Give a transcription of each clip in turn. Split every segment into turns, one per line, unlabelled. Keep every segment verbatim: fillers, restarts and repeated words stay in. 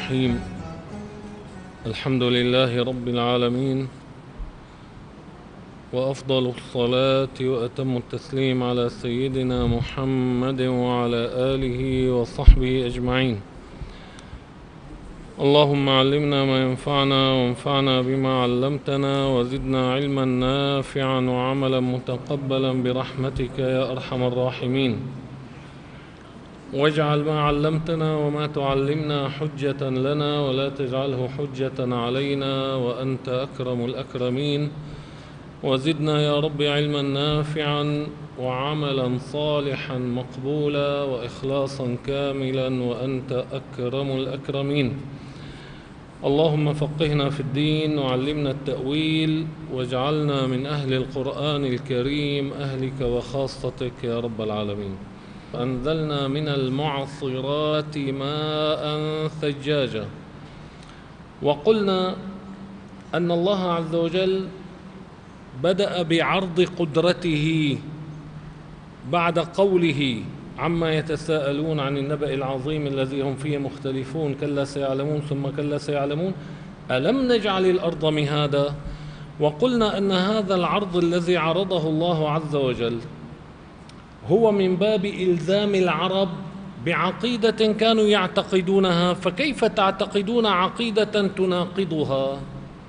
الرحيم. الحمد لله رب العالمين، وأفضل الصلاة وأتم التسليم على سيدنا محمد وعلى آله وصحبه أجمعين. اللهم علمنا ما ينفعنا وانفعنا بما علمتنا وزدنا علما نافعا وعملا متقبلا برحمتك يا أرحم الراحمين. واجعل ما علمتنا وما تعلمنا حجة لنا ولا تجعله حجة علينا وأنت أكرم الأكرمين. وزدنا يا رب علما نافعا وعملا صالحا مقبولا وإخلاصا كاملا وأنت أكرم الأكرمين. اللهم فقهنا في الدين وعلمنا التأويل واجعلنا من أهل القرآن الكريم أهلك وخاصتك يا رب العالمين. أنزلنا من المعصرات ماء ثجاجا. وقلنا أن الله عز وجل بدأ بعرض قدرته بعد قوله عما يتساءلون عن النبأ العظيم الذي هم فيه مختلفون كلا سيعلمون ثم كلا سيعلمون ألم نجعل الأرض مهادا. وقلنا أن هذا العرض الذي عرضه الله عز وجل هو من باب إلزام العرب بعقيدة كانوا يعتقدونها، فكيف تعتقدون عقيدة تناقضها؟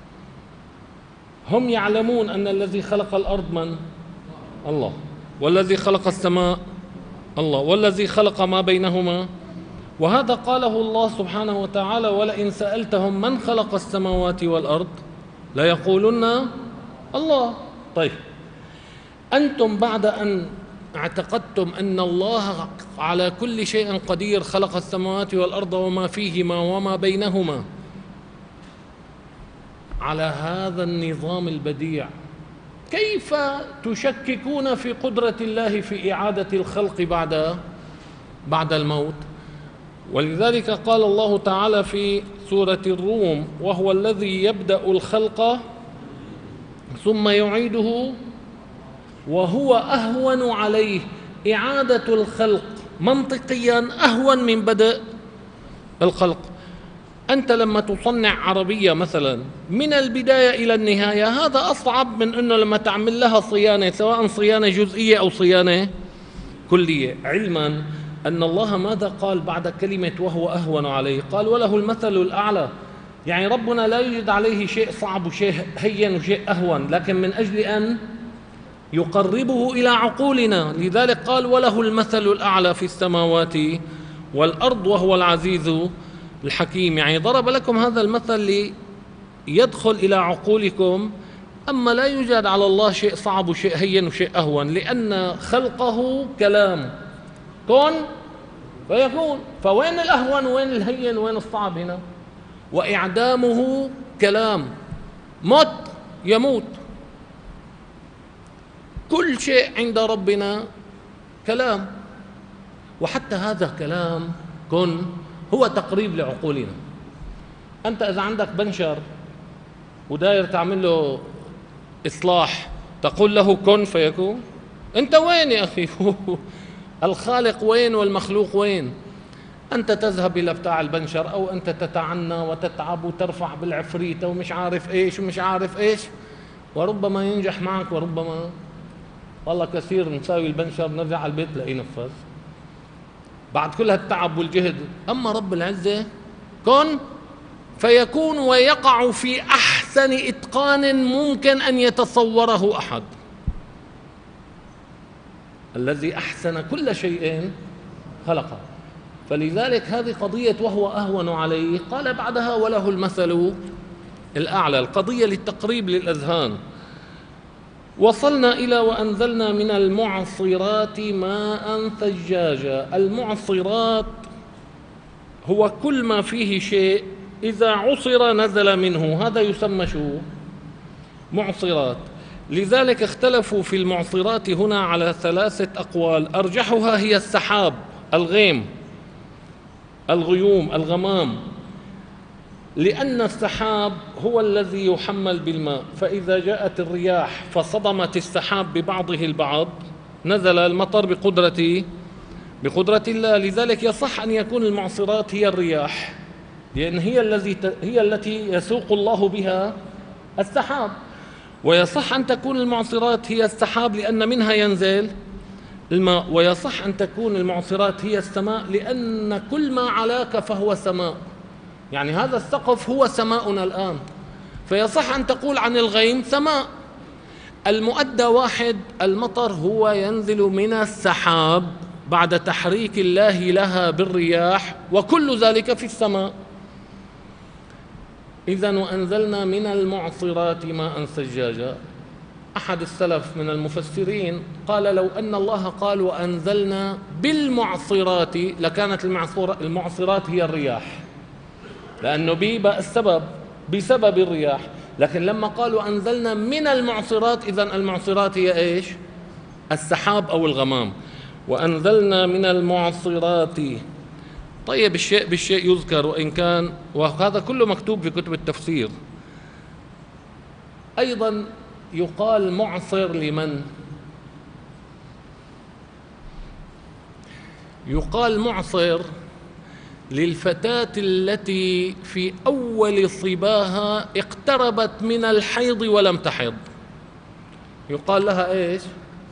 هم يعلمون أن الذي خلق الأرض من؟ الله. والذي خلق السماء الله. والذي خلق ما بينهما، وهذا قاله الله سبحانه وتعالى ولئن سألتهم من خلق السماوات والأرض ليقولن الله. طيب، أنتم بعد أن اعتقدتم أن الله على كل شيء قدير خلق السماوات والأرض وما فيهما وما بينهما على هذا النظام البديع، كيف تشككون في قدرة الله في إعادة الخلق بعد بعد الموت؟ ولذلك قال الله تعالى في سورة الروم وهو الذي يبدأ الخلق ثم يعيده وهو أهون عليه. إعادة الخلق منطقيا أهون من بدء الخلق. أنت لما تصنع عربية مثلا من البداية إلى النهاية هذا أصعب من أنه لما تعمل لها صيانة، سواء صيانة جزئية أو صيانة كلية. علما أن الله ماذا قال بعد كلمة وهو أهون عليه؟ قال وله المثل الأعلى. يعني ربنا لا يوجد عليه شيء صعب وشيء هين وشيء أهون، لكن من أجل أن يقربه إلى عقولنا لذلك قال وله المثل الأعلى في السماوات والأرض وهو العزيز الحكيم. يعني ضرب لكم هذا المثل ليدخل إلى عقولكم. أما لا يوجد على الله شيء صعب وشيء هين وشيء أهون، لأن خلقه كلام كن فيكون. فوين الأهون وين الهين وين الصعب هنا؟ وإعدامه كلام، موت يموت. كل شيء عند ربنا كلام، وحتى هذا كلام كن هو تقريب لعقولنا. أنت إذا عندك بنشر وداير تعمل له إصلاح تقول له كن فيكون؟ أنت وين يا أخي؟ الخالق وين والمخلوق وين؟ أنت تذهب إلى بتاع البنشر أو أنت تتعنى وتتعب وترفع بالعفريتة ومش عارف إيش ومش عارف إيش، وربما ينجح معك وربما والله كثير نساوي البنشر نرجع على البيت لاقيه نفذ بعد كل هالتعب والجهد. أما رب العزة كن فيكون ويقع في أحسن إتقان ممكن أن يتصوره أحد. الذي أحسن كل شيء خلقه. فلذلك هذه قضية وهو أهون عليه قال بعدها وله المثل الأعلى، القضية للتقريب للأذهان. وصلنا إلى وأنزلنا من المعصرات ماء ثجاجا. المعصرات هو كل ما فيه شيء إذا عصر نزل منه، هذا يسمى شو؟ معصرات. لذلك اختلفوا في المعصرات هنا على ثلاثة أقوال، أرجحها هي السحاب، الغيم، الغيوم، الغمام، لأن السحاب هو الذي يحمل بالماء، فإذا جاءت الرياح فصدمت السحاب ببعضه البعض نزل المطر بقدرة بقدرة الله. لذلك يصح أن يكون المعصرات هي الرياح لأن هي الذي هي التي يسوق الله بها السحاب. ويصح أن تكون المعصرات هي السحاب لأن منها ينزل الماء، ويصح أن تكون المعصرات هي السماء لأن كل ما علاك فهو سماء، يعني هذا السقف هو سماؤنا الآن. فيصح أن تقول عن الغيم سماء. المؤدى واحد، المطر هو ينزل من السحاب بعد تحريك الله لها بالرياح، وكل ذلك في السماء. إذن وأنزلنا من المعصرات ماء ثجاجا. أحد السلف من المفسرين قال لو أن الله قال وأنزلنا بالمعصرات لكانت المعصرات هي الرياح، لأنه بيبقى السبب بسبب الرياح. لكن لما قالوا أنزلنا من المعصرات، إذن المعصرات هي إيش؟ السحاب أو الغمام. وأنزلنا من المعصرات. طيب الشيء بالشيء يذكر، وإن كان وهذا كله مكتوب في كتب التفسير. أيضا يقال معصر لمن؟ يقال معصر للفتاة التي في أول صباها اقتربت من الحيض ولم تحض، يقال لها إيش؟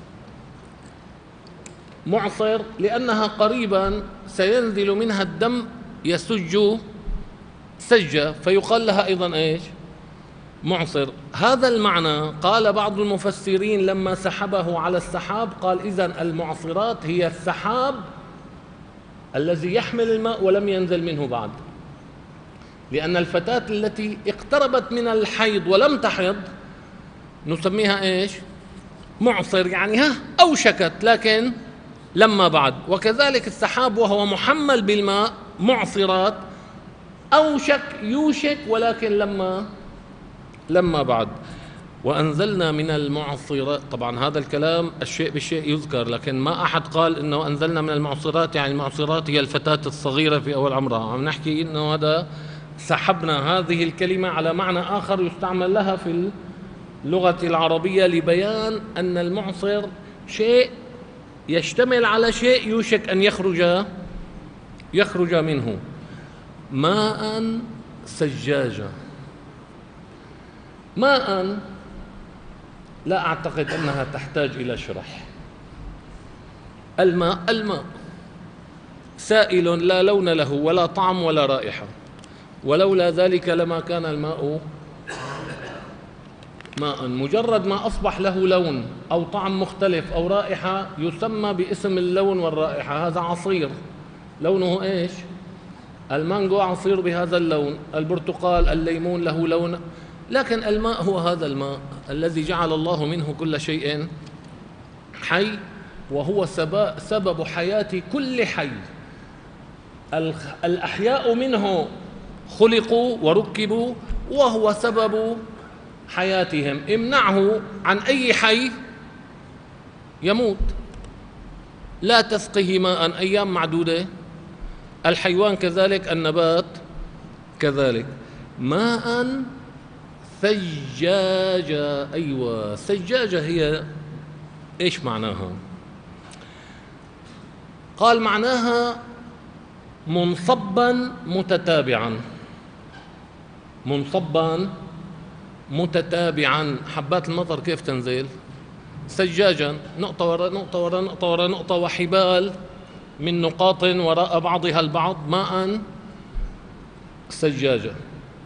معصر، لأنها قريبا سينزل منها الدم يسج سجة، فيقال لها أيضا إيش؟ معصر. هذا المعنى قال بعض المفسرين لما سحبه على السحاب، قال إذن المعصرات هي السحاب الذي يحمل الماء ولم ينزل منه بعد، لأن الفتاة التي اقتربت من الحيض ولم تحض نسميها إيش؟ معصر، يعني ها أوشكت لكن لما بعد. وكذلك السحاب وهو محمل بالماء معصرات، أوشك يوشك ولكن لما لما بعد. وأنزلنا من المعصرات، طبعا هذا الكلام الشيء بالشيء يذكر، لكن ما أحد قال إنه أنزلنا من المعصرات يعني المعصرات هي الفتاة الصغيرة في أول عمرها. عم نحكي إنه هذا سحبنا هذه الكلمة على معنى آخر يستعمل لها في اللغة العربية لبيان أن المعصر شيء يشتمل على شيء يوشك أن يخرج يخرج منه. ماء ثجاجا. ماء لا أعتقد أنها تحتاج إلى شرح. الماء الماء سائل لا لون له ولا طعم ولا رائحة، ولولا ذلك لما كان الماء ماء. مجرد ما أصبح له لون أو طعم مختلف أو رائحة يسمى باسم اللون والرائحة. هذا عصير لونه إيش؟ المانجو عصير بهذا اللون، البرتقال الليمون له لون، لكن الماء هو هذا الماء الذي جعل الله منه كل شيء حي، وهو سبب حياة كل حي. الأحياء منه خلقوا وركبوا وهو سبب حياتهم. امنعه عن أي حي يموت. لا تسقه ماء أيام معدودة، الحيوان كذلك، النبات كذلك. ماء ثجاجة. أيوة، ثجاجة هي إيش معناها؟ قال معناها منصبا متتابعا. منصبا متتابعا. حبات المطر كيف تنزل؟ ثجاجا، نقطة وراء نقطة وراء نقطة وراء نقطة، وحبال من نقاط وراء بعضها البعض. ماء ثجاجا.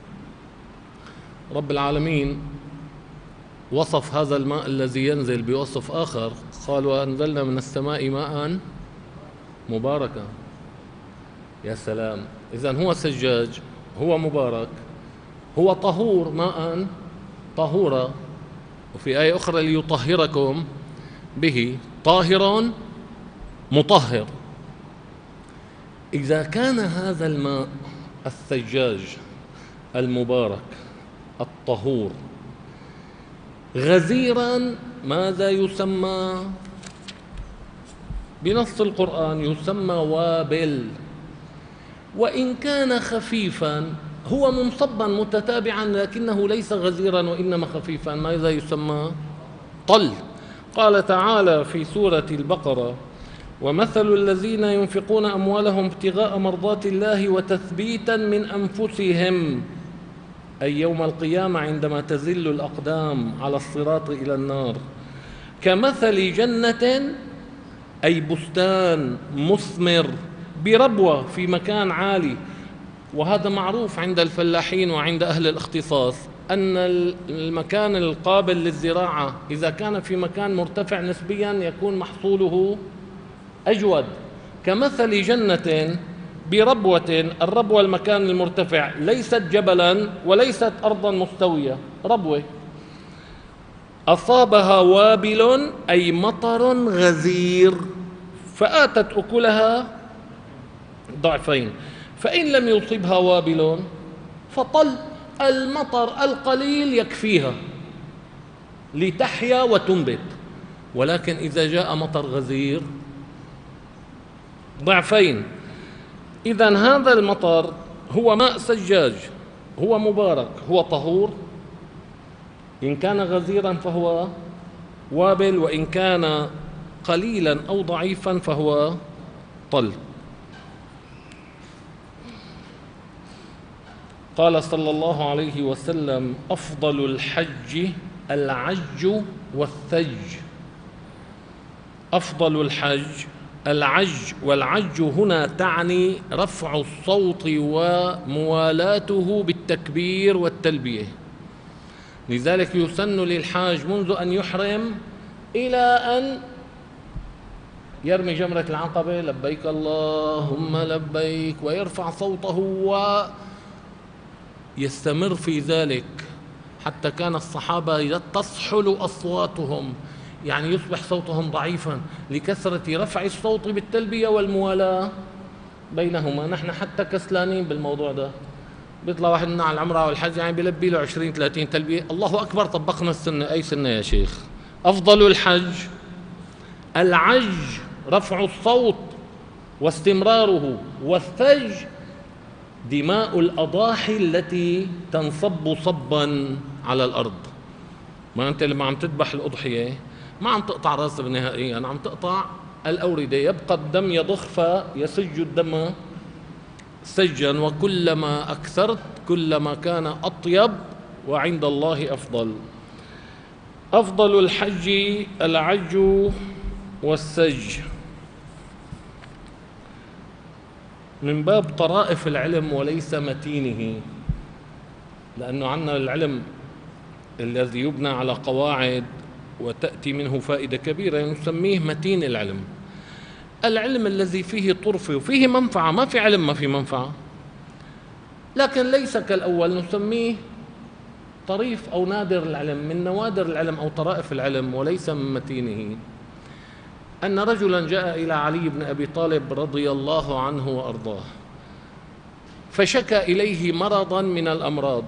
رب العالمين وصف هذا الماء الذي ينزل بوصف آخر، قال وأنزلنا من السماء ماء مباركا. يا سلام. إذن هو ثجاج، هو مبارك، هو طهور، ماء طهورا. وفي آية أخرى ليطهركم به، طاهر مطهر. إذا كان هذا الماء الثجاج المبارك الطهور غزيرا، ماذا يسمى؟ بنص القرآن يسمى وابل. وإن كان خفيفا، هو منصبا متتابعا لكنه ليس غزيرا وإنما خفيفا، ماذا يسمى؟ طل. قال تعالى في سورة البقرة ومثل الذين ينفقون أموالهم ابتغاء مرضات الله وتثبيتا من أنفسهم، أي يوم القيامة عندما تزل الأقدام على الصراط إلى النار، كمثل جنة، أي بستان مثمر بربوة في مكان عالي. وهذا معروف عند الفلاحين وعند أهل الاختصاص أن المكان القابل للزراعة إذا كان في مكان مرتفع نسبيا يكون محصوله أجود. كمثل جنة بربوة، الربوة المكان المرتفع، ليست جبلا وليست أرضا مستوية، ربوة أصابها وابل، أي مطر غزير، فآتت أكلها ضعفين. فإن لم يصبها وابل فطل، المطر القليل يكفيها لتحيا وتنبت. ولكن إذا جاء مطر غزير ضعفين. إذن هذا المطر هو ماء سجاج، هو مبارك، هو طهور. إن كان غزيرا فهو وابل، وإن كان قليلا أو ضعيفا فهو طل. قال صلى الله عليه وسلم: أفضل الحج العج والثج. أفضل الحج العج، والعج هنا تعني رفع الصوت وموالاته بالتكبير والتلبية. لذلك يسن للحاج منذ أن يحرم إلى أن يرمي جمرة العقبة: لبيك اللهم لبيك، ويرفع صوته ويستمر في ذلك، حتى كان الصحابة تصحل أصواتهم، يعني يصبح صوتهم ضعيفا لكثرة رفع الصوت بالتلبية والموالاة بينهما. نحن حتى كسلانين بالموضوع ده، بيطلع واحد منا على العمرة والحج يعني بيلبي له عشرين ثلاثين تلبية، الله أكبر، طبقنا السنة. أي سنة يا شيخ؟ أفضل الحج العج، رفع الصوت واستمراره، والثج دماء الأضاحي التي تنصب صبا على الأرض. ما أنت لما عم تذبح الأضحية ما عم تقطع راسها نهائيا، عم تقطع الأوردة، يبقى الدم يضخ فيسج الدم سجا، وكلما أكثرت كلما كان أطيب وعند الله أفضل. أفضل الحج العج والسج، من باب طرائف العلم وليس متينه، لأنه عندنا العلم الذي يبنى على قواعد وتأتي منه فائدة كبيرة نسميه متين العلم. العلم الذي فيه طرفة وفيه منفعة، ما في علم ما في منفعة، لكن ليس كالأول، نسميه طريف أو نادر العلم، من نوادر العلم أو طرائف العلم وليس من متينه. أن رجلا جاء إلى علي بن أبي طالب رضي الله عنه وأرضاه، فشكى إليه مرضا من الأمراض،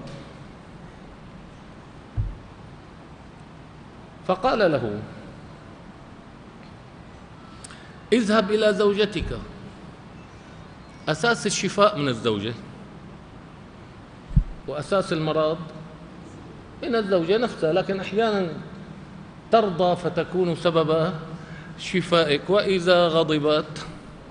فقال له: اذهب إلى زوجتك. أساس الشفاء من الزوجة، وأساس المرض من الزوجة نفسها، لكن أحيانا ترضى فتكون سبب شفائك، وإذا غضبت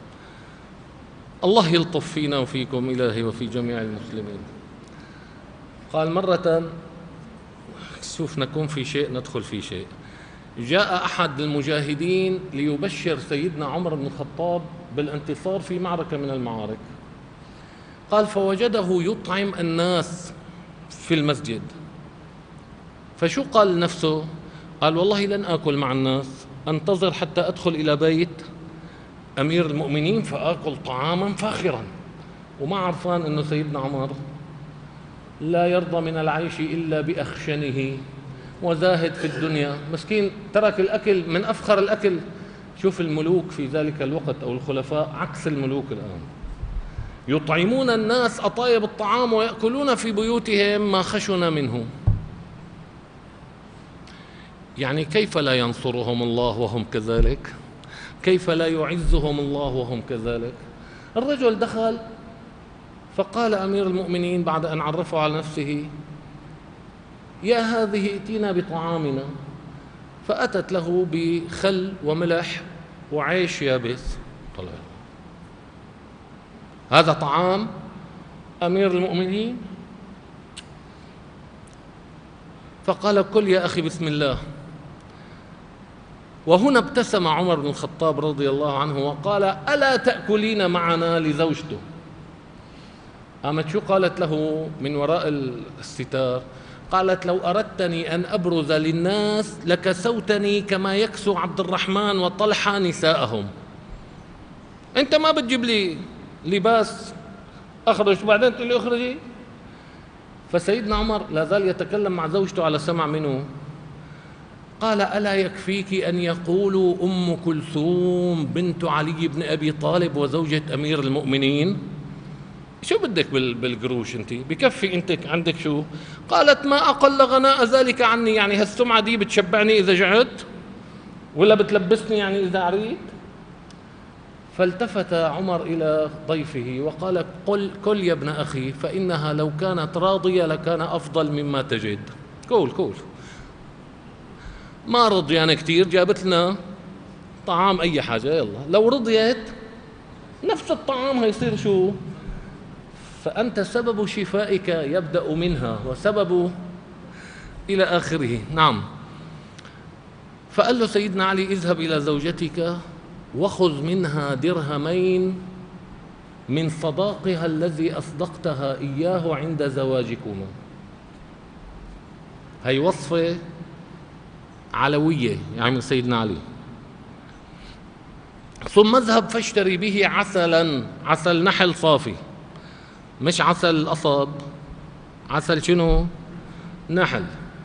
الله يلطف فينا وفيكم إلهي وفي جميع المسلمين. قال: مرة شوف نكون في شيء ندخل في شيء. جاء أحد المجاهدين ليبشر سيدنا عمر بن الخطاب بالانتصار في معركة من المعارك. قال: فوجده يطعم الناس في المسجد، فشو قال لنفسه؟ قال: والله لن آكل مع الناس، أنتظر حتى أدخل إلى بيت أمير المؤمنين فآكل طعاما فاخرا. وما عرفان أنه سيدنا عمر لا يرضى من العيش إلا بأخشنه، وزاهد في الدنيا، مسكين ترك الأكل من أفخر الأكل. شوف الملوك في ذلك الوقت أو الخلفاء عكس الملوك الآن، يطعمون الناس أطايب الطعام ويأكلون في بيوتهم ما خشن منه. يعني كيف لا ينصرهم الله وهم كذلك؟ كيف لا يعزهم الله وهم كذلك؟ الرجل دخل فقال أمير المؤمنين بعد أن عرفه على نفسه: يا هذه ائتنا بطعامنا. فأتت له بخل وملح وعيش يابس. طلع هذا طعام أمير المؤمنين؟ فقال كل يا أخي بسم الله. وهنا ابتسم عمر بن الخطاب رضي الله عنه وقال ألا تأكلين معنا لزوجته؟ قامت شو قالت له من وراء الستار؟ قالت لو أردتني أن أبرز للناس لكسوتني كما يكسو عبد الرحمن وطلحة نساءهم. أنت ما بتجيب لي لباس أخرج بعدين تقول لي أخرجي. فسيدنا عمر لا زال يتكلم مع زوجته على سمع منه. قال ألا يكفيك أن يقولوا أم كلثوم بنت علي بن أبي طالب وزوجة أمير المؤمنين؟ شو بدك بالقروش انت؟ بكفي انت عندك شو؟ قالت ما أقل غناء ذلك عني، يعني هالسمعة دي بتشبعني إذا جعت ولا بتلبسني يعني إذا عريت؟ فالتفت عمر إلى ضيفه وقال قل كل يا ابن أخي فإنها لو كانت راضية لكان أفضل مما تجد. كول كول. ما رضيانة كتير، جابت لنا طعام أي حاجة، يلا لو رضيت نفس الطعام هيصير شو؟ فأنت سبب شفائك يبدأ منها وسبب إلى آخره. نعم. فقال له سيدنا علي اذهب إلى زوجتك وخذ منها درهمين من صداقها الذي أصدقتها إياه عند زواجكم. هي وصفة علوية يعني من سيدنا علي. ثم اذهب فاشتري به عسلا، عسل نحل صافي، مش عسل قصب، عسل شنو؟ نحل.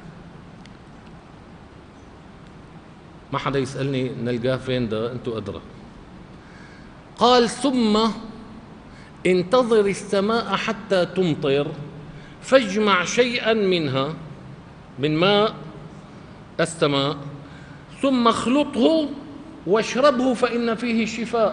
ما حدا يسألني نلقاه فين ده، انتو أدرى. قال ثم انتظر السماء حتى تمطر فاجمع شيئا منها من ماء السماء ثم اخلطه واشربه فإن فيه شفاء.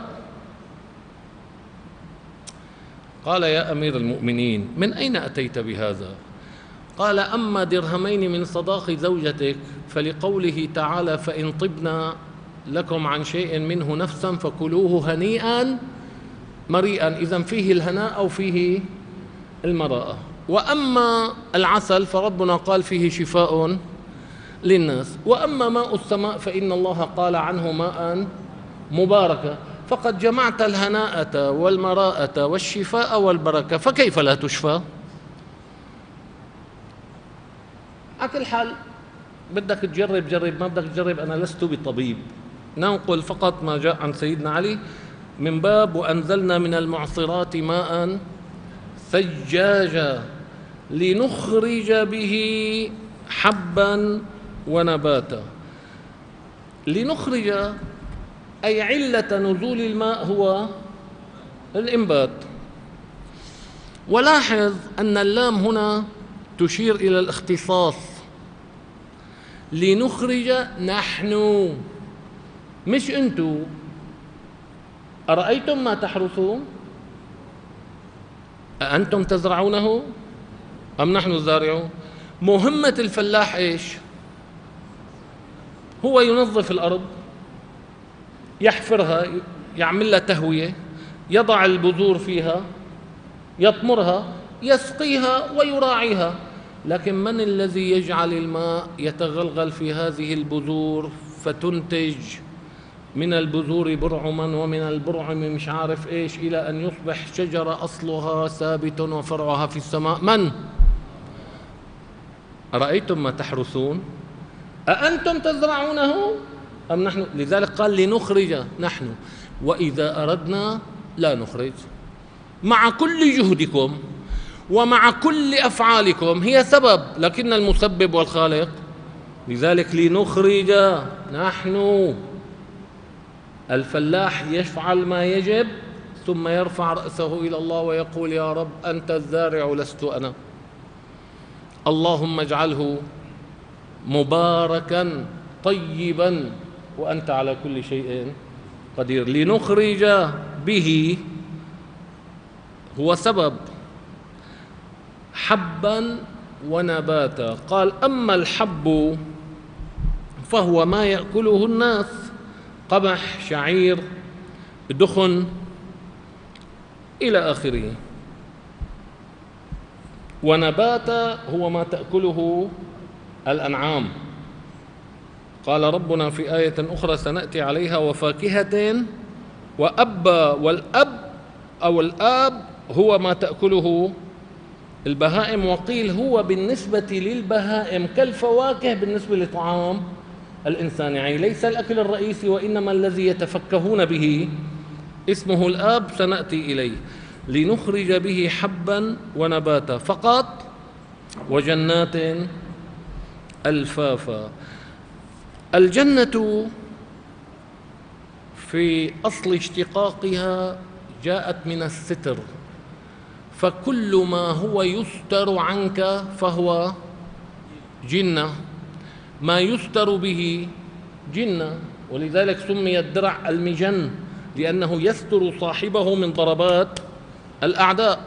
قال يا أمير المؤمنين من أين أتيت بهذا؟ قال أما درهمين من صداق زوجتك فلقوله تعالى فإن طبنا لكم عن شيء منه نفسا فكلوه هنيئا مريئا، إذن فيه الهناء أو فيه المراءة. وأما العسل فربنا قال فيه شفاء للناس. وأما ماء السماء فإن الله قال عنه ماء مباركا، فقد جمعت الهناءة والمراءة والشفاء والبركة فكيف لا تشفى؟ على كل حال بدك تجرب جرب، ما بدك تجرب أنا لست بطبيب. ننقل فقط ما جاء عن سيدنا علي من باب وأنزلنا من المعصرات ماء ثجاجا لنخرج به حبا ونباتا. لنخرج أي علة نزول الماء هو الإنبات. ولاحظ أن اللام هنا تشير إلى الاختصاص. لنخرج نحن مش أنتو. أرأيتم ما تحرثون؟ أأنتم تزرعونه أم نحن الزارعون؟ مهمة الفلاح إيش؟ هو ينظف الأرض، يحفرها، يعمل لها تهوية، يضع البذور فيها، يطمرها، يسقيها ويراعيها. لكن من الذي يجعل الماء يتغلغل في هذه البذور فتنتج من البذور برعما ومن البرعم مش عارف ايش الى ان يصبح شجرة اصلها ثابت وفرعها في السماء؟ من؟ أرأيتم ما تحرثون؟ أأنتم تزرعونه أم نحن؟ لذلك قال لنخرج نحن، وإذا أردنا لا نخرج. مع كل جهدكم ومع كل أفعالكم هي سبب، لكن المسبب والخالق. لذلك لنخرج نحن. الفلاح يفعل ما يجب ثم يرفع رأسه إلى الله ويقول يا رب أنت الزارع لست أنا، اللهم اجعله مباركا طيبا وأنت على كل شيء قدير. لنخرج به هو سبب حبا ونباتا. قال أما الحب فهو ما يأكله الناس قمح، شعير، دخن إلى آخره. ونبات هو ما تأكله الأنعام. قال ربنا في آية أخرى سنأتي عليها: وفاكهة وأبا، والأب أو الآب هو ما تأكله البهائم. وقيل هو بالنسبة للبهائم كالفواكه بالنسبة لطعام الإنسان، يعني ليس الأكل الرئيسي وإنما الذي يتفكهون به اسمه الآب، سنأتي إليه. لنخرج به حبا ونباتا فقط، وجنات ألفافا. الجنة في أصل اشتقاقها جاءت من الستر، فكل ما هو يستر عنك فهو جنة، ما يستر به جنة. ولذلك سمي الدرع المجن، لأنه يستر صاحبه من ضربات الأعداء.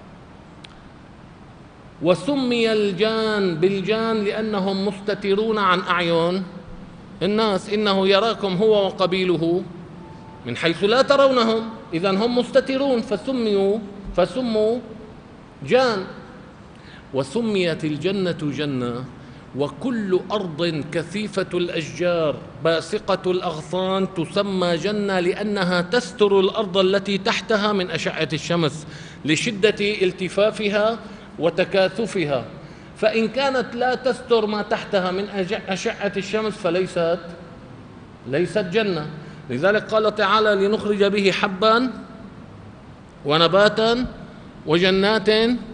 وسمي الجان بالجان لأنهم مستترون عن أعين الناس، إنه يراكم هو وقبيله من حيث لا ترونهم، إذن هم مستترون فسموا فسموا جان. وسميت الجنة جنة. وكل أرض كثيفة الأشجار باسقة الأغصان تسمى جنة، لأنها تستر الأرض التي تحتها من أشعة الشمس لشدة التفافها وتكاثفها. فإن كانت لا تستر ما تحتها من أشعة الشمس فليست ليست جنة. لذلك قال تعالى: لنخرج به حبا ونباتا وجنات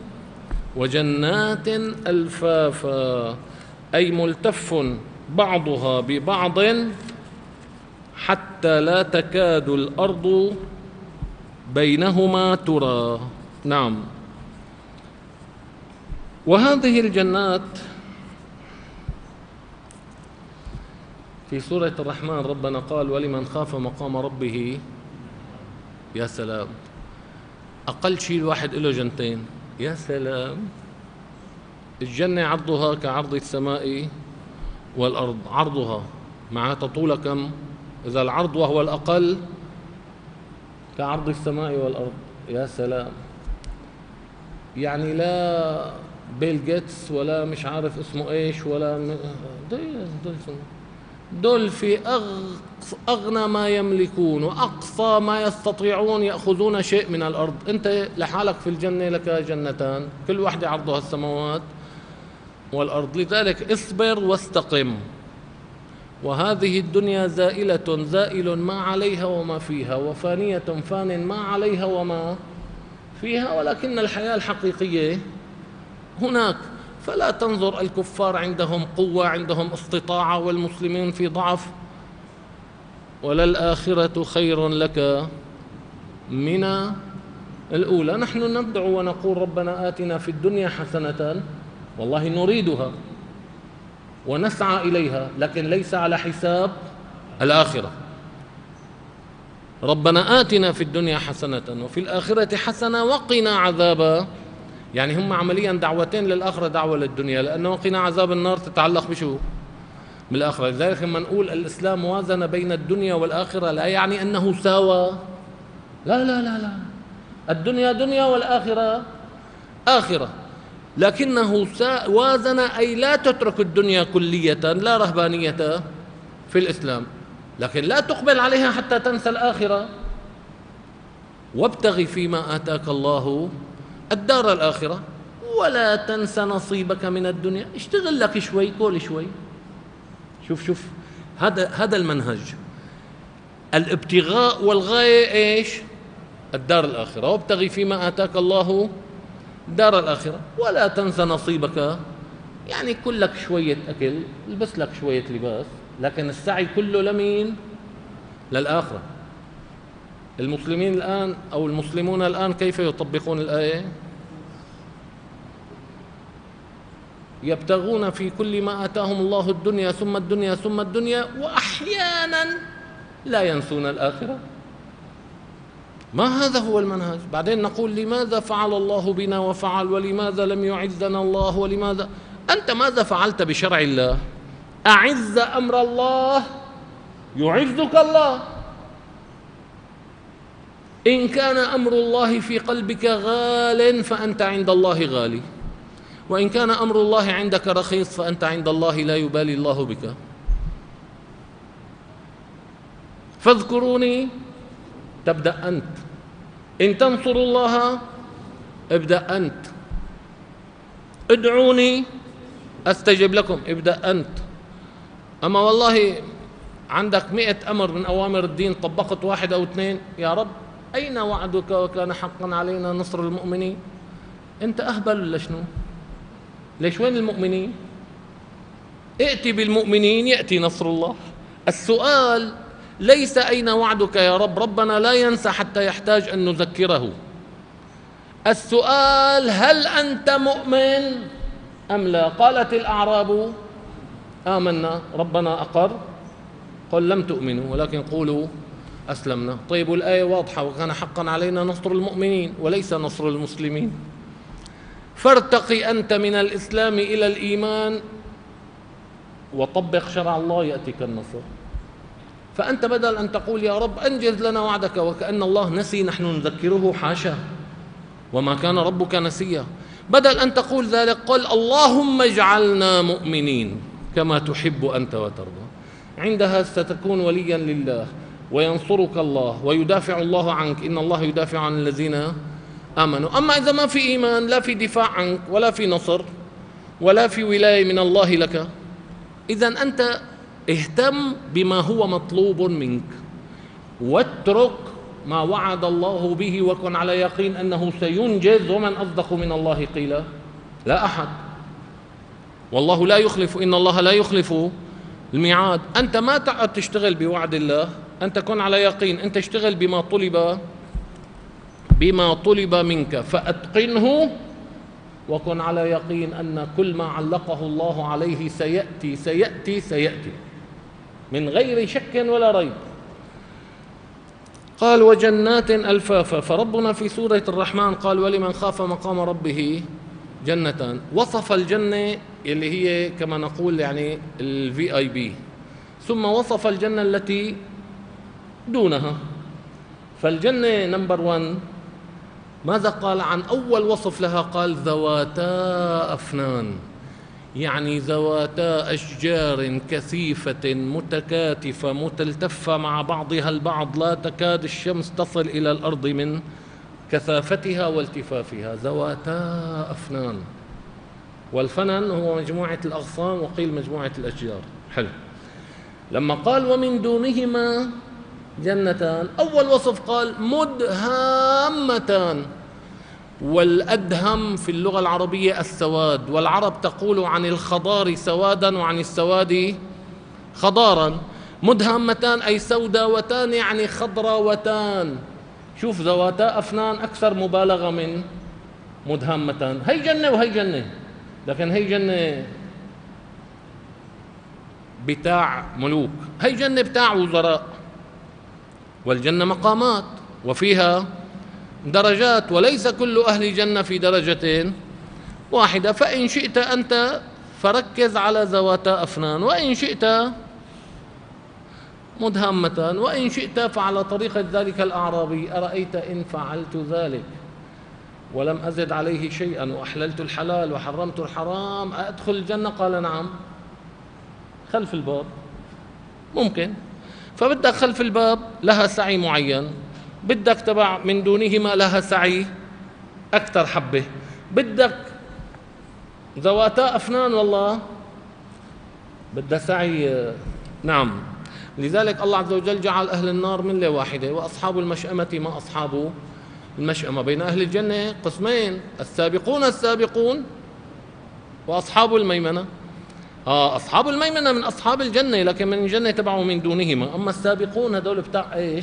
وجنات ألفافا، أي ملتف بعضها ببعض حتى لا تكاد الأرض بينهما ترى. نعم. وهذه الجنات في سورة الرحمن ربنا قال: ولمن خاف مقام ربه. يا سلام، أقل شيء الواحد له جنتين. يا سلام، الجنة عرضها كعرض السماء والأرض، عرضها معناتها طولها كم؟ إذا العرض وهو الأقل كعرض السماء والأرض. يا سلام، يعني لا بيل جيتس ولا مش عارف اسمه ايش ولا م... دول, دول, دول في أغنى ما يملكون وأقصى ما يستطيعون يأخذون شيء من الأرض. أنت لحالك في الجنة لك جنتان كل واحدة عرضها السماوات والأرض. لذلك اصبر واستقم. وهذه الدنيا زائلة، زائل ما عليها وما فيها، وفانية فان ما عليها وما فيها، ولكن الحياة الحقيقية هناك. فلا تنظر الكفار عندهم قوة، عندهم استطاعة، والمسلمين في ضعف. وللآخرة خير لك من الأولى. نحن ندعو ونقول: ربنا آتنا في الدنيا حسنة، والله نريدها ونسعى إليها، لكن ليس على حساب الآخرة. ربنا آتنا في الدنيا حسنة وفي الآخرة حسنة وقنا عذاب. يعني هم عمليا دعوتين للآخرة، دعوة للدنيا، لأنه وقنا عذاب النار تتعلق بشو؟ بالآخرة. لذلك لما نقول الإسلام وازن بين الدنيا والآخرة لا يعني أنه ساوى، لا لا لا لا، الدنيا دنيا والآخرة آخرة، لكنه وازن أي لا تترك الدنيا كلية، لا رهبانية في الإسلام، لكن لا تقبل عليها حتى تنسى الآخرة. وابتغ فيما آتاك الله الدار الآخرة ولا تنس نصيبك من الدنيا. اشتغل لك شوي، كل شوي. شوف شوف هذا هذا المنهج. الابتغاء والغاية ايش؟ الدار الآخرة. وابتغ فيما آتاك الله دار الآخرة ولا تنس نصيبك، يعني كلك شوية أكل، البس لك شوية لباس، لكن السعي كله لمين؟ للآخرة. المسلمين الآن أو المسلمون الآن كيف يطبقون الآية؟ يبتغون في كل ما آتاهم الله الدنيا ثم الدنيا ثم الدنيا، وأحيانا لا ينسون الآخرة. ما هذا هو المنهج. بعدين نقول: لماذا فعل الله بنا وفعل، ولماذا لم يعزنا الله، ولماذا؟ أنت ماذا فعلت بشرع الله؟ أعز أمر الله يعزك الله. إن كان أمر الله في قلبك غال فأنت عند الله غالي، وإن كان أمر الله عندك رخيص فأنت عند الله لا يبالي الله بك. فاذكروني تبدأ أنت، إن تنصروا الله ابدأ أنت، ادعوني أستجب لكم ابدأ أنت. أما والله عندك مئة أمر من أوامر الدين، طبقت واحد أو اثنين، يا رب أين وعدك وكان حقا علينا نصر المؤمنين؟ أنت أهبل ولا شنو؟ ليش وين المؤمنين؟ ائتي بالمؤمنين يأتي نصر الله. السؤال ليس أين وعدك يا رب، ربنا لا ينسى حتى يحتاج أن نذكره. السؤال هل أنت مؤمن أم لا؟ قالت الأعراب آمنا ربنا أقر، قل لم تؤمنوا ولكن قولوا أسلمنا. طيب والآية واضحة، وكان حقا علينا نصر المؤمنين وليس نصر المسلمين. فارتقي أنت من الإسلام إلى الإيمان وطبق شرع الله يأتيك النصر. فأنت بدل أن تقول يا رب أنجز لنا وعدك وكأن الله نسي، نحن نذكره حاشا، وما كان ربك نسيا. بدل أن تقول ذلك قل اللهم اجعلنا مؤمنين كما تحب أنت وترضى. عندها ستكون وليا لله وينصرك الله ويدافع الله عنك، إن الله يدافع عن الذين آمنوا. أما إذا ما في إيمان، لا في دفاع عنك ولا في نصر ولا في ولاية من الله لك، إذن أنت اهتم بما هو مطلوب منك واترك ما وعد الله به، وكن على يقين أنه سينجز. ومن أصدق من الله قيلا؟ لا أحد. والله لا يخلف، إن الله لا يخلف الميعاد. أنت ما تقعد تشتغل بوعد الله، أنت كن على يقين، أنت اشتغل بما طلب بما طلب منك فأتقنه، وكن على يقين أن كل ما علقه الله عليه سيأتي سيأتي سيأتي من غير شك ولا ريب. قال وجنات ألفافا. فربنا في سورة الرحمن قال ولمن خاف مقام ربه جنتان. وصف الجنة اللي هي كما نقول يعني الفي آي بي، ثم وصف الجنة التي دونها. فالجنة نمبر ون ماذا قال عن أول وصف لها؟ قال ذواتا أفنان، يعني ذواتا أشجار كثيفة متكاتفة متلتفة مع بعضها البعض، لا تكاد الشمس تصل إلى الأرض من كثافتها والتفافها. ذواتا أفنان، والفنن هو مجموعة الأغصان وقيل مجموعة الأشجار. حلو. لما قال ومن دونهما جنتان، أول وصف قال مدهامتان. والأدهم في اللغة العربية السواد، والعرب تقول عن الخضار سوادا وعن السواد خضارا. مدهامتان أي سوداوتان يعني خضراوتان. شوف ذواتا أفنان أكثر مبالغة من مدهامتان. هي جنة وهي جنة، لكن هي جنة بتاع ملوك، هي جنة بتاع وزراء. والجنة مقامات وفيها درجات، وليس كل أهل جنة في درجة واحدة. فإن شئت أنت فركز على ذواتا أفنان، وإن شئت مدهامتان، وإن شئت فعلى طريقة ذلك الأعرابي أرأيت إن فعلت ذلك ولم أزد عليه شيئا وأحللت الحلال وحرمت الحرام أدخل الجنة؟ قال نعم. خلف الباب ممكن. فبدك خلف الباب لها سعي معين، بدك تبع من دونهما لها سعي أكثر حبة، بدك ذواتا أفنان والله بدها سعي. نعم. لذلك الله عز وجل جعل أهل النار ملة واحدة، وأصحاب المشأمة ما أصحاب المشأمة. بين أهل الجنة قسمين، السابقون السابقون وأصحاب الميمنة. آه أصحاب الميمنة من أصحاب الجنة، لكن من الجنة تبعوا من دونهما. أما السابقون هذول بتاع إيش؟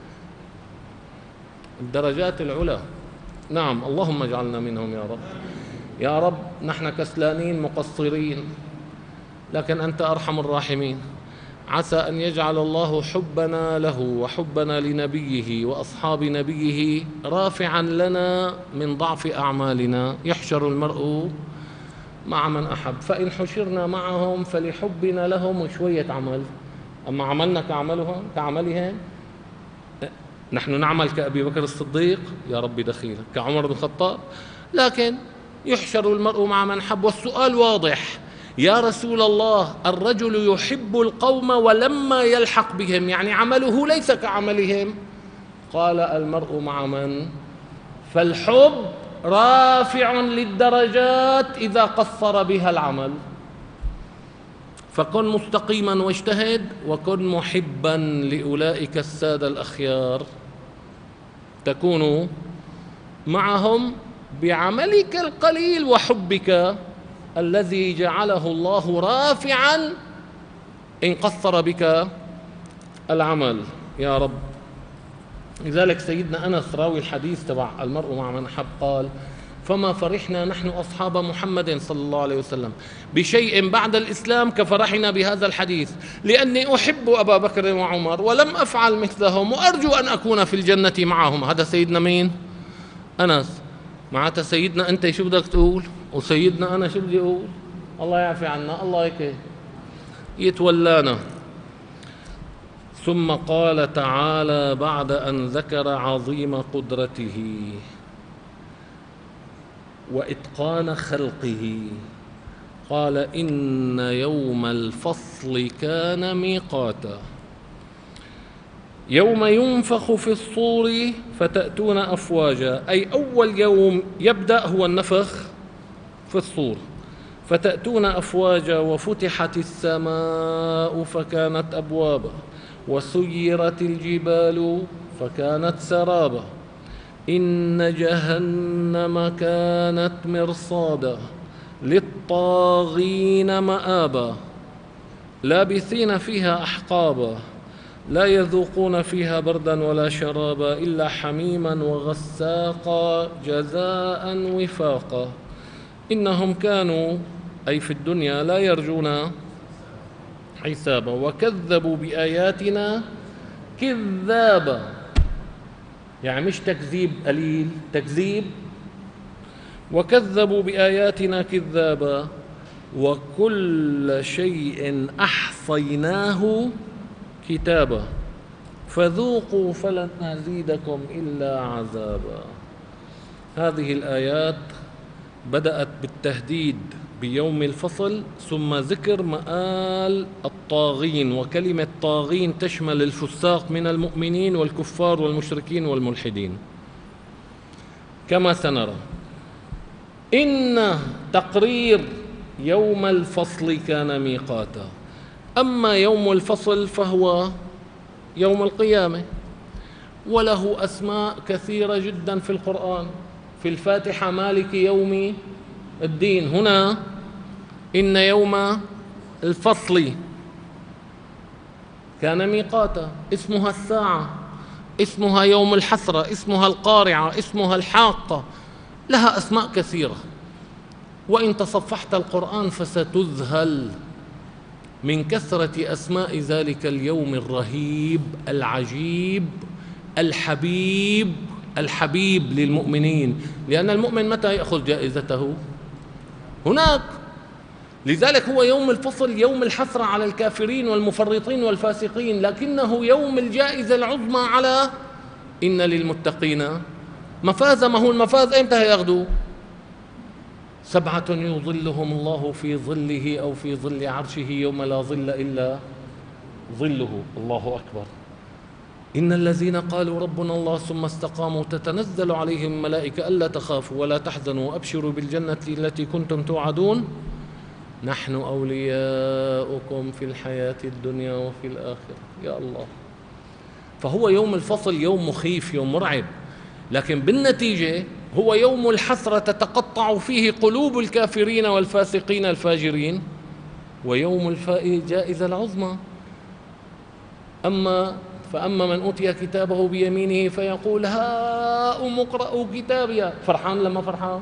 الدرجات العلى. نعم. اللهم اجعلنا منهم يا رب. يا رب نحن كسلانين مقصرين، لكن أنت أرحم الراحمين. عسى أن يجعل الله حبنا له وحبنا لنبيه وأصحاب نبيه رافعا لنا من ضعف أعمالنا. يحشر المرء مع من أحب، فإن حشرنا معهم فلحبنا لهم شوية عمل أما عملنا كعملها كعملهم، نحن نعمل كأبي بكر الصديق يا رب دخيلك، كعمر بن الخطاب، لكن يحشر المرء مع من حب. والسؤال واضح: يا رسول الله، الرجل يحب القوم ولما يلحق بهم، يعني عمله ليس كعملهم. قال: المرء مع من؟ فالحب رافع للدرجات إذا قصر بها العمل. فكن مستقيما واجتهد، وكن محبا لأولئك السادة الأخيار، تكون معهم بعملك القليل وحبك الذي جعله الله رافعا إن قصر بك العمل يا رب. لذلك سيدنا أنس راوي الحديث تبع المرء مع من حب قال: فما فرحنا نحن أصحاب محمد صلى الله عليه وسلم بشيء بعد الإسلام كفرحنا بهذا الحديث، لأني أحب أبا بكر وعمر ولم أفعل مثلهم وأرجو أن أكون في الجنة معهم. هذا سيدنا مين؟ أنس. معناتها سيدنا أنت شو بدك تقول؟ وسيدنا أنا شو بدي أقول؟ الله يعفي عنا، الله هيك يتولانا. ثم قال تعالى بعد أن ذكر عظيم قدرته وإتقان خلقه، قال: إن يوم الفصل كان ميقاتا، يوم ينفخ في الصور فتأتون أفواجا، أي أول يوم يبدأ هو النفخ في الصور، فتأتون أفواجا، وفتحت السماء فكانت أبوابا، وسيرت الجبال فكانت سرابا، إن جهنم كانت مرصادا للطاغين مآبا، لابثين فيها أحقابا، لا يذوقون فيها بردا ولا شرابا إلا حميما وغساقا جزاء وفاقا، إنهم كانوا أي في الدنيا لا يرجون حسابا، وكذبوا بآياتنا كذابا، يعني مش تكذيب قليل، تكذيب. وكذبوا بآياتنا كذابا، وكل شيء أحصيناه كتابا، فذوقوا فلن نزيدكم إلا عذابا. هذه الآيات بدأت بالتهديد بيوم الفصل، ثم ذكر مآل الطاغين، وكلمة طاغين تشمل الفساق من المؤمنين والكفار والمشركين والملحدين كما سنرى. إن تقرير يوم الفصل كان ميقاتا، أما يوم الفصل فهو يوم القيامة، وله أسماء كثيرة جدا في القرآن. في الفاتحة: مالك يوم الدين. هنا إن يوم الفصل كان ميقاتا، اسمها الساعة، اسمها يوم الحسرة، اسمها القارعة، اسمها الحاقة، لها أسماء كثيرة. وإن تصفحت القرآن فستذهل من كثرة أسماء ذلك اليوم الرهيب العجيب الحبيب الحبيب للمؤمنين، لأن المؤمن متى يأخذ جائزته؟ هناك. لذلك هو يوم الفصل، يوم الحسرة على الكافرين والمفرطين والفاسقين، لكنه يوم الجائزة العظمى على إن للمتقين مفازة. ما هو المفاز إمتى هياخذوا؟ سبعة يظلهم الله في ظله أو في ظل عرشه يوم لا ظل إلا ظله. الله أكبر. إن الذين قالوا ربنا الله ثم استقاموا تتنزل عليهم الملائكة ألا تخافوا ولا تحزنوا وأبشروا بالجنة التي كنتم توعدون نحن أولياؤكم في الحياة الدنيا وفي الآخرة. يا الله. فهو يوم الفصل يوم مخيف، يوم مرعب، لكن بالنتيجة هو يوم الحسرة تتقطع فيه قلوب الكافرين والفاسقين الفاجرين، ويوم الجائزة العظمى. أما فأما من أوتي كتابه بيمينه فيقول هاؤم اقرءوا كتابي. فرحان لما فرحان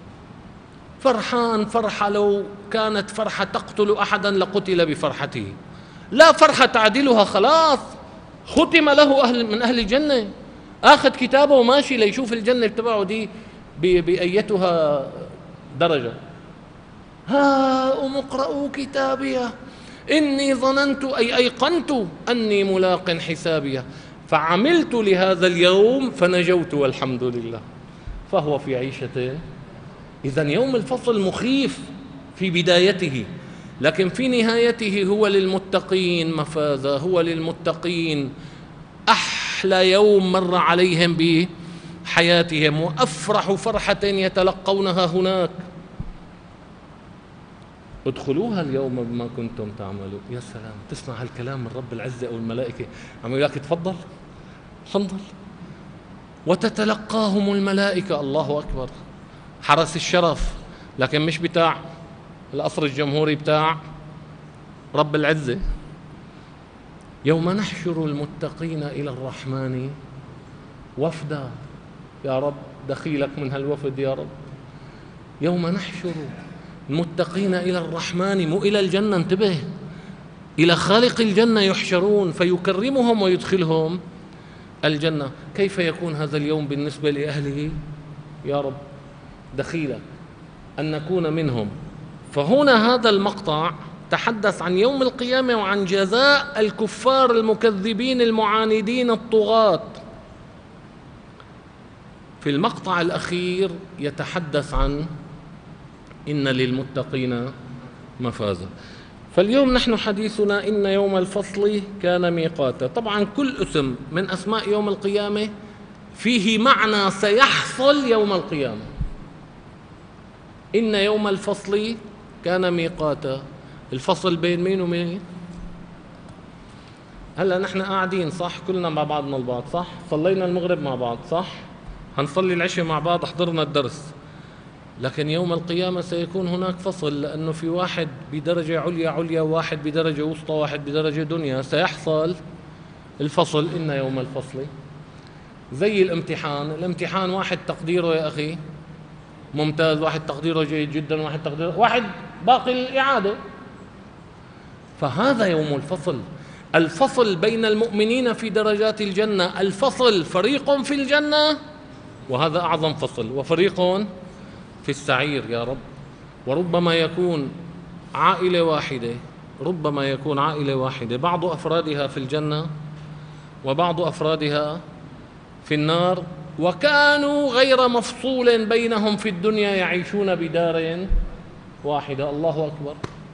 فرحان فرحة لو كانت فرحة تقتل أحدا لقتل بفرحته، لا فرحة تعدلها، خلاص ختم له أهل من أهل الجنة، آخذ كتابه وماشي ليشوف الجنة تبعه دي بأيتها درجة. هاؤم اقرءوا كتابي إني ظننت أي أيقنت أني ملاق حسابيه فعملت لهذا اليوم فنجوت والحمد لله. فهو في عيشة. إذن يوم الفصل مخيف في بدايته، لكن في نهايته هو للمتقين مفازة، هو للمتقين أحلى يوم مر عليهم بحياتهم، وأفرح فرحة يتلقونها هناك. ادخلوها اليوم بما كنتم تعملون. يا سلام، تسمع هالكلام من رب العزة أو الملائكة عم يقول لك تفضل تفضل، وتتلقاهم الملائكة. الله أكبر، حرس الشرف، لكن مش بتاع القصر الجمهوري، بتاع رب العزة. يوم نحشر المتقين إلى الرحمن وفدا. يا رب دخيلك من هالوفد يا رب. يوم نحشر المتقين إلى الرحمن، مو إلى الجنة، انتبه، إلى خالق الجنة يحشرون فيكرمهم ويدخلهم الجنة. كيف يكون هذا اليوم بالنسبة لأهله؟ يا رب دخيلك أن نكون منهم. فهنا هذا المقطع تحدث عن يوم القيامة وعن جزاء الكفار المكذبين المعاندين الطغاة. في المقطع الأخير يتحدث عن إن للمتقين مفازة. فاليوم نحن حديثنا إن يوم الفصل كان ميقاتا. طبعا كل اسم من أسماء يوم القيامة فيه معنى سيحصل يوم القيامة. إن يوم الفصل كان ميقاتا، الفصل بين مين ومين؟ هلا نحن قاعدين صح، كلنا مع بعضنا البعض صح، صلينا المغرب مع بعض صح، هنصلي العشاء مع بعض، حضرنا الدرس. لكن يوم القيامة سيكون هناك فصل، لأنه في واحد بدرجة عليا عليا وواحد بدرجة وسطى وواحد بدرجة دنيا. سيحصل الفصل. إن يوم الفصل زي الامتحان. الامتحان واحد تقديره يا أخي ممتاز، واحد تقديره جيد جدا، واحد تقديره، واحد باقي الإعادة. فهذا يوم الفصل، الفصل بين المؤمنين في درجات الجنة، الفصل فريق في الجنة وهذا أعظم فصل، وفريق في السعير يا رب. وربما يكون عائلة واحدة، ربما يكون عائلة واحدة بعض أفرادها في الجنة وبعض أفرادها في النار، وكانوا غير مفصول بينهم في الدنيا يعيشون بدار واحدة. الله أكبر،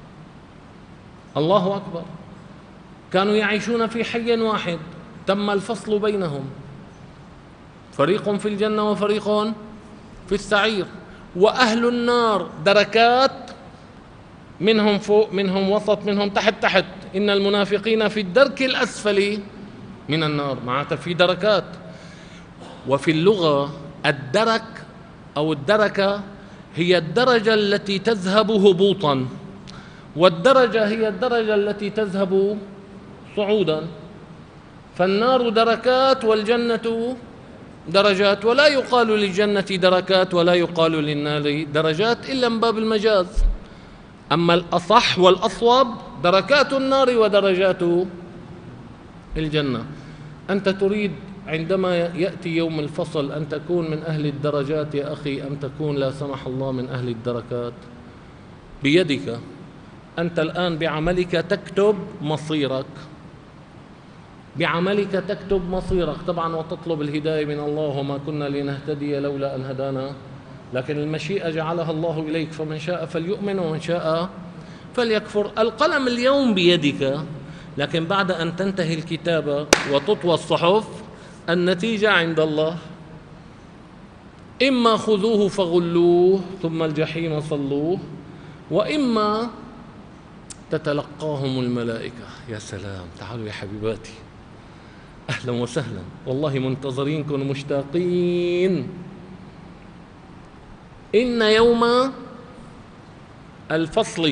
الله أكبر. كانوا يعيشون في حي واحد، تم الفصل بينهم، فريق في الجنة وفريق في السعير. وأهل النار دركات، منهم فوق منهم وسط منهم تحت تحت. إن المنافقين في الدرك الأسفل من النار، معناتها في دركات. وفي اللغة الدرك أو الدركة هي الدرجة التي تذهب هبوطا، والدرجة هي الدرجة التي تذهب صعودا. فالنار دركات والجنة درجات، ولا يقال للجنة دركات ولا يقال للنار درجات إلا من باب المجاز. أما الأصح والأصوب دركات النار ودرجات الجنة. أنت تريد عندما يأتي يوم الفصل أن تكون من أهل الدرجات يا أخي، أم تكون لا سمح الله من أهل الدركات؟ بيدك. أنت الآن بعملك تكتب مصيرك، بعملك تكتب مصيرك طبعا، وتطلب الهداية من الله. وما كنا لنهتدي لولا أن هدانا، لكن المشيئة جعلها الله إليك، فمن شاء فليؤمن ومن شاء فليكفر. القلم اليوم بيدك، لكن بعد أن تنتهي الكتابة وتطوى الصحف النتيجة عند الله. إما خذوه فغلوه ثم الجحيم صلوه، وإما تتلقاهم الملائكة. يا سلام، تعالوا يا حبيباتي، أهلا وسهلا، والله منتظرينكم ومشتاقين. إن يوم الفصل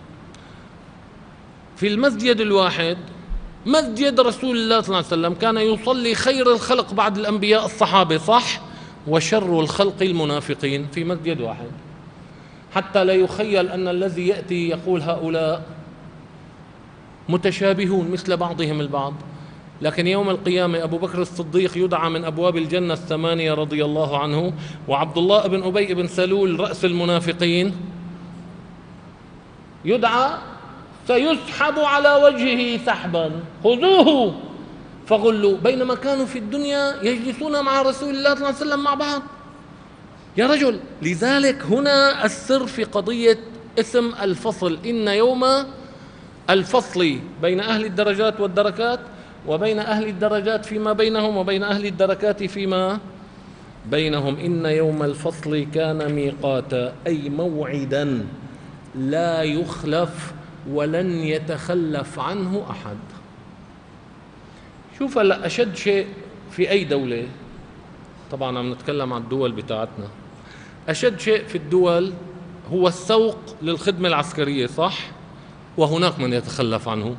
في المسجد الواحد، مسجد رسول الله صلى الله عليه وسلم، كان يصلي خير الخلق بعد الأنبياء الصحابة صح، وشر الخلق المنافقين في مسجد واحد، حتى لا يخيل أن الذي يأتي يقول هؤلاء متشابهون مثل بعضهم البعض. لكن يوم القيامة أبو بكر الصديق يدعى من أبواب الجنة الثمانية رضي الله عنه، وعبد الله بن أبي بن سلول رأس المنافقين يدعى سيسحب على وجهه سحبا خذوه فغلوا. بينما كانوا في الدنيا يجلسون مع رسول الله صلى الله عليه وسلم مع بعض. يا رجل، لذلك هنا السر في قضية اسم الفصل، إن يوم الفصل بين أهل الدرجات والدركات، وبين أهل الدرجات فيما بينهم، وبين أهل الدركات فيما بينهم. إن يوم الفصل كان ميقاتا، أي موعدا لا يخلف ولن يتخلف عنه أحد. شوف هلا أشد شيء في أي دولة، طبعا عم نتكلم عن الدول بتاعتنا، أشد شيء في الدول هو السوق للخدمة العسكرية، صح؟ وهناك من يتخلف عنه،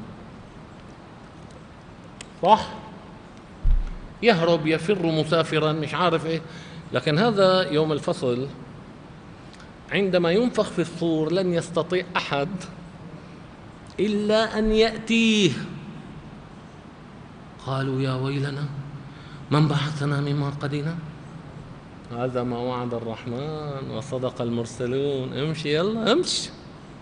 صح؟ يهرب، يفر مسافرا، مش عارف ايه. لكن هذا يوم الفصل عندما ينفخ في الصور لن يستطيع أحد إلا أن يأتيه. قالوا يا ويلنا من بعثنا من مرقدنا، هذا ما وعد الرحمن وصدق المرسلون. امشي يلا امشي.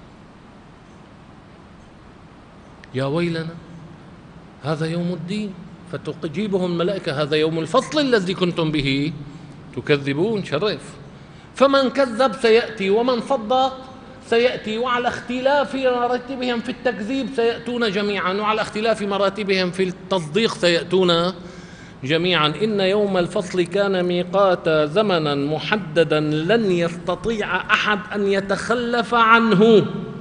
يا ويلنا هذا يوم الدين، فتجيبهم الملائكة هذا يوم الفصل الذي كنتم به تكذبون. شرف. فمن كذب سيأتي ومن صدق سيأتي، وعلى اختلاف مراتبهم في التكذيب سيأتون جميعا، وعلى اختلاف مراتبهم في التصديق سيأتون جميعا. إن يوم الفصل كان ميقاتا، زمنا محددا لن يستطيع أحد أن يتخلف عنه.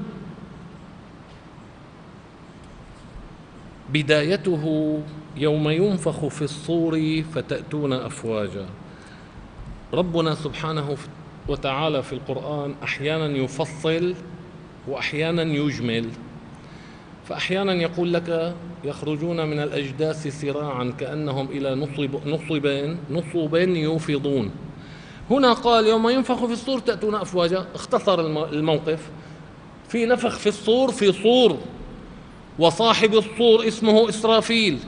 بدايته يوم ينفخ في الصور فتأتون أفواجا. ربنا سبحانه وتعالى في القرآن أحيانا يفصل وأحيانا يجمل. فأحيانا يقول لك يخرجون من الأجداث سراعا كأنهم إلى نصب نصبين نصبين يوفضون. هنا قال يوم ينفخ في الصور تأتون أفواجا، اختصر الموقف. في نفخ في الصور في صور، وصاحب الصور اسمه إسرافيل،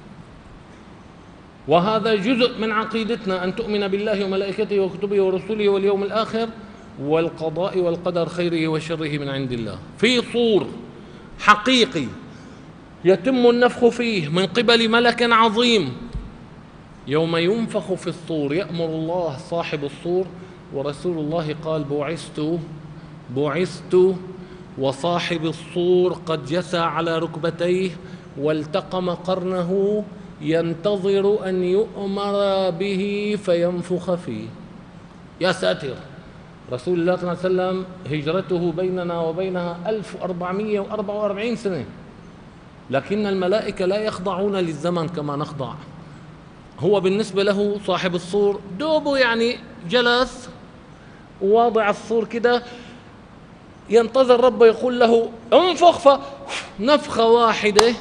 وهذا جزء من عقيدتنا أن تؤمن بالله وملائكته وكتبه ورسله واليوم الآخر والقضاء والقدر خيره وشره من عند الله. في صور حقيقي يتم النفخ فيه من قبل ملك عظيم. يوم ينفخ في الصور يأمر الله صاحب الصور، ورسول الله قال بعثت بعثت وصاحب الصور قد جثى على ركبتيه والتقم قرنه ينتظر أن يؤمر به فينفخ فيه. يا ساتر، رسول الله صلى الله عليه وسلم هجرته بيننا وبينها ألف وأربعمائة وأربعة وأربعين سنة، لكن الملائكة لا يخضعون للزمن كما نخضع. هو بالنسبة له صاحب الصور دوبه يعني جلس وواضع الصور كده ينتظر ربه يقول له انفخ، فنفخة واحدة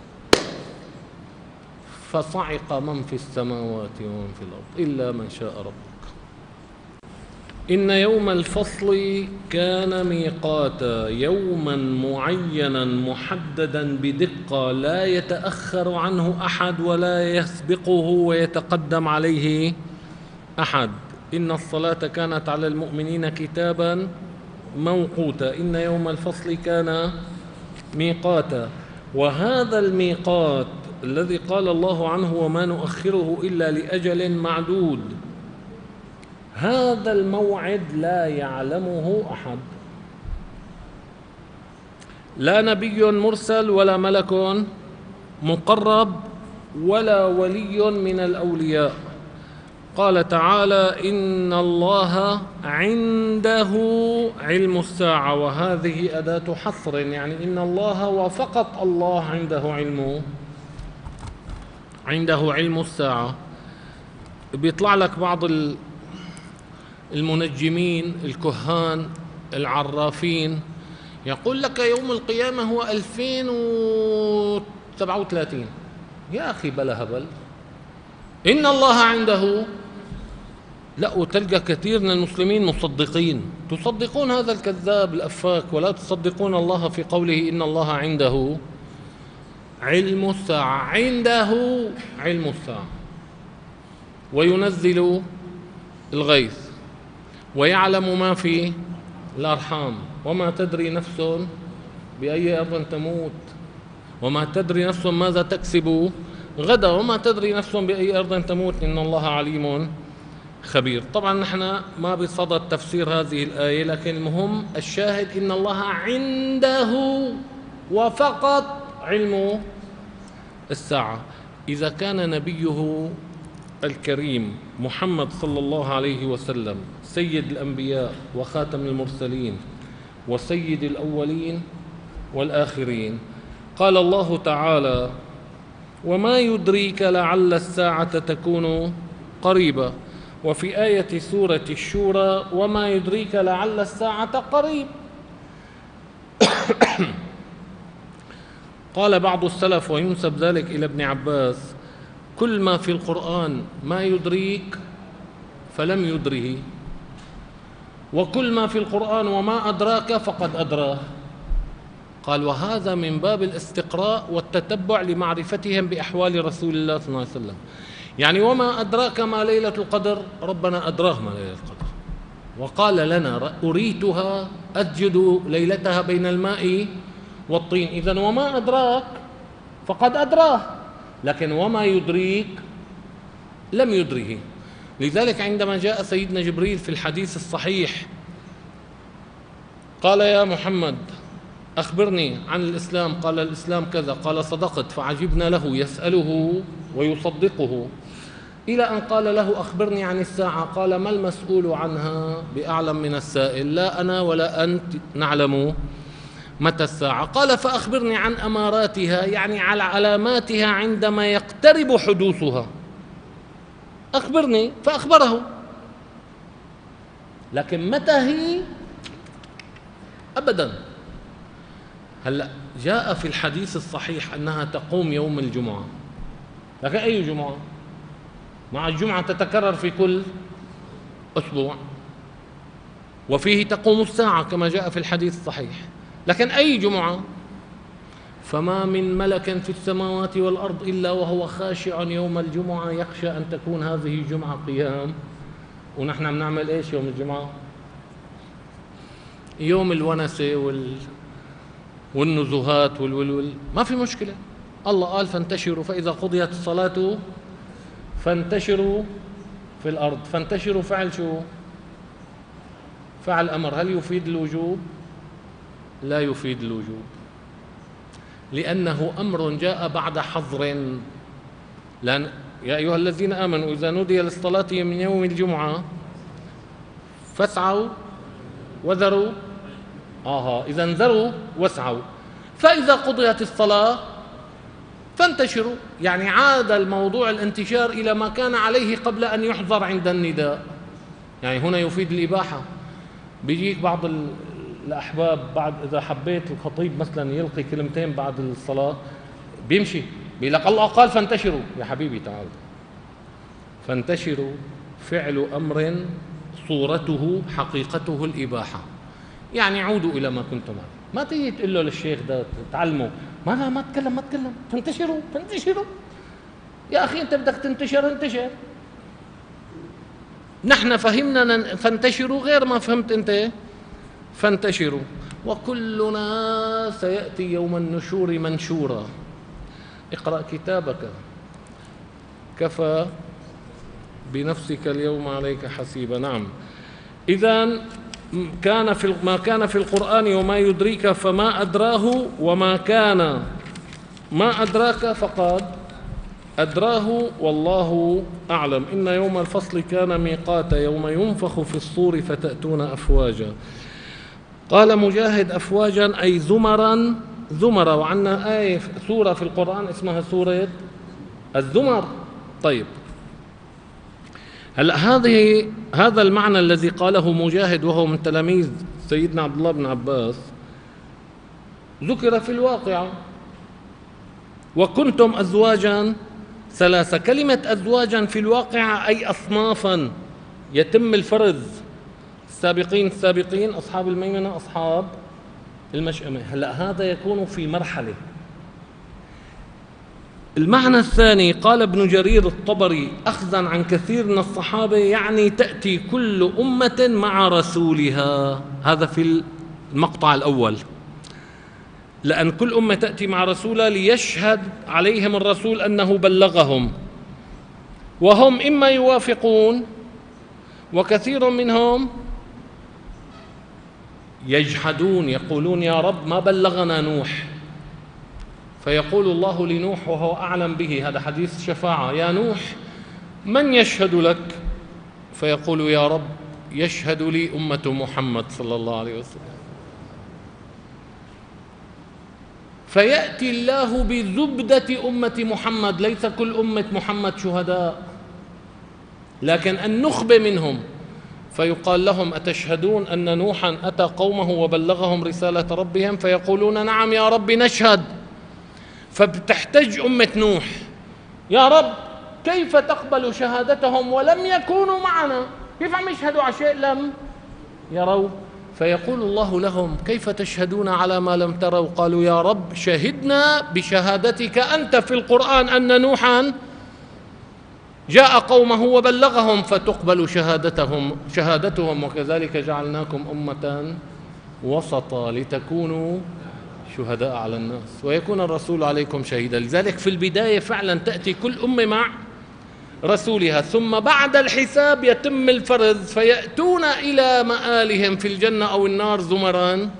فصعق من في السماوات ومن في الأرض إلا من شاء ربك. إن يوم الفصل كان ميقاتا، يوما معينا محددا بدقة لا يتأخر عنه أحد ولا يسبقه ويتقدم عليه أحد. إن الصلاة كانت على المؤمنين كتابا موقوتا. إن يوم الفصل كان ميقاتا. وهذا الميقات الذي قال الله عنه وما نؤخره إلا لأجل معدود، هذا الموعد لا يعلمه أحد، لا نبي مرسل ولا ملك مقرب ولا ولي من الأولياء. قال تعالى إن الله عنده علم الساعة، وهذه أداة حصر، يعني إن الله وفقط الله عنده علم عنده علم الساعة. بيطلع لك بعض المنجمين الكهان العرافين يقول لك يوم القيامة هو ألفين وسبعة وثلاثين. يا أخي بلا هبل، إن الله عنده. لا، وتلقى كثير من المسلمين مصدقين، تصدقون هذا الكذاب الأفاك ولا تصدقون الله في قوله إن الله عنده علم الساعة. عنده علم الساعة وينزل الغيث ويعلم ما في الأرحام وما تدري نفس بأي أرض تموت، وما تدري نفس ماذا تكسب غدا، وما تدري نفس بأي أرض تموت، إن الله عليم خبير. طبعا نحن ما بصدد تفسير هذه الآية، لكن المهم الشاهد إن الله عنده وفقط علم الساعة. إذا كان نبيه الكريم محمد صلى الله عليه وسلم سيد الأنبياء وخاتم المرسلين وسيد الأولين والآخرين، قال الله تعالى: وما يدريك لعل الساعة تكون قريبة. وفي آية سورة الشورى: وما يدريك لعل الساعة قريب. قال بعض السلف وينسب ذلك إلى ابن عباس: كل ما في القرآن ما يدريك فلم يدره، وكل ما في القرآن وما أدراك فقد أدراه. قال: وهذا من باب الاستقراء والتتبع لمعرفتهم بأحوال رسول الله صلى الله عليه وسلم. يعني وما أدراك ما ليلة القدر، ربنا أدراه ما ليلة القدر، وقال لنا: أريتها أسجد ليلتها بين الماء والطين. إذن وما أدراك فقد أدراه، لكن وما يدريك لم يدره. لذلك عندما جاء سيدنا جبريل في الحديث الصحيح قال: يا محمد أخبرني عن الإسلام. قال: الإسلام كذا. قال: صدقت. فعجبنا له يسأله ويصدقه، إلى أن قال له: أخبرني عن الساعة. قال: ما المسؤول عنها بأعلم من السائل، لا أنا ولا أنت نعلم متى الساعة. قال: فأخبرني عن أماراتها، يعني على علاماتها عندما يقترب حدوثها، أخبرني. فأخبره، لكن متى هي أبدا. هلأ جاء في الحديث الصحيح أنها تقوم يوم الجمعة، لكن أي جمعة؟ مع الجمعة تتكرر في كل أسبوع، وفيه تقوم الساعة كما جاء في الحديث الصحيح، لكن أي جمعة؟ فما من ملك في السماوات والأرض إلا وهو خاشع يوم الجمعة يخشى أن تكون هذه جمعة قيام. ونحن بنعمل إيش يوم الجمعة؟ يوم الونسة وال والنزهات والولول، ما في مشكلة. الله قال: فانتشروا، فإذا قضيت الصلاة فانتشروا في الأرض. فانتشروا فعل شو؟ فعل أمر. هل يفيد الوجوب؟ لا يفيد الوجوب، لأنه أمر جاء بعد حظر. لأن يا أيها الذين آمنوا إذا نودي للصلاة من يوم الجمعة فاسعوا وذروا آها إذا ذروا واسعوا، فإذا قضيت الصلاة فانتشروا. يعني عاد الموضوع الانتشار إلى ما كان عليه قبل أن يحظر عند النداء. يعني هنا يفيد الإباحة. بيجيك بعض الأحباب بعد إذا حبيت الخطيب مثلا يلقي كلمتين بعد الصلاة بيمشي بيقول لك: الله قال فانتشروا. يا حبيبي تعال، فانتشروا فعل أمر صورته حقيقته الإباحة. يعني عودوا إلى ما كنتم عليه. ما تيجي تقول له للشيخ ده تعلموا ما لا ما تكلم ما تكلم فانتشروا فانتشروا. يا أخي أنت بدك تنتشر انتشر. نحن فهمنا فانتشروا غير ما فهمت أنت فانتشروا. وكلنا سيأتي يوم النشور منشورا. اقرأ كتابك كفى بنفسك اليوم عليك حسيبا. نعم، إذن كان في ما كان في القرآن وما يدريك فما أدراه، وما كان ما أدراك فقد أدراه، والله أعلم. إن يوم الفصل كان ميقاتا يوم ينفخ في الصور فتأتون أفواجا. قال مجاهد: أفواجا أي زمرا زمرا. وعندنا آية سورة في القرآن اسمها سورة الزمر. طيب، هلا هذه هذا المعنى الذي قاله مجاهد وهو من تلاميذ سيدنا عبد الله بن عباس ذكر في الواقعة: وكنتم أزواجا ثلاثة. كلمة أزواجا في الواقعة أي أصنافا يتم الفرز. السابقين السابقين أصحاب الميمنة أصحاب المشأمة. هلا هذا يكون في مرحلة. المعنى الثاني قال ابن جرير الطبري أخذا عن كثير من الصحابة: يعني تأتي كل أمة مع رسولها. هذا في المقطع الأول. لأن كل أمة تأتي مع رسولها ليشهد عليهم الرسول أنه بلغهم، وهم إما يوافقون وكثير منهم يجحدون، يقولون يا رب ما بلغنا نوح، فيقول الله لنوح وهو أعلم به، هذا حديث شفاعة، يا نوح من يشهد لك؟ فيقول يا رب يشهد لي أمة محمد صلى الله عليه وسلم. فيأتي الله بزبدة أمة محمد، ليس كل أمة محمد شهداء، لكن النخبة منهم، فيقال لهم أتشهدون أن نوحا أتى قومه وبلغهم رسالة ربهم؟ فيقولون نعم يا رب نشهد. فبتحتج أمة نوح يا رب كيف تقبل شهادتهم ولم يكونوا معنا؟ كيف عم يشهدوا على شيء لم يروا؟ فيقول الله لهم كيف تشهدون على ما لم تروا؟ قالوا يا رب شهدنا بشهادتك أنت في القرآن أن نوحا جاء قومه وبلغهم فتقبل شهادتهم شهادتهم وكذلك جعلناكم أمة وسطا لتكونوا شهداء على الناس ويكون الرسول عليكم شهيدا. لذلك في البداية فعلا تأتي كل أمة مع رسولها، ثم بعد الحساب يتم الفرز، فيأتون إلى مآلهم في الجنة أو النار زمرا